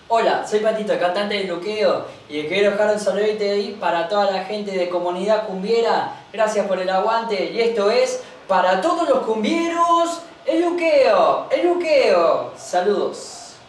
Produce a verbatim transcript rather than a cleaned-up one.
Hola, soy Patito, el cantante de Luqueo, y quiero dejar un saludito ahí para toda la gente de Comunidad Cumbiera. Gracias por el aguante, y esto es para todos los cumbieros, el Luqueo, el Luqueo. Saludos.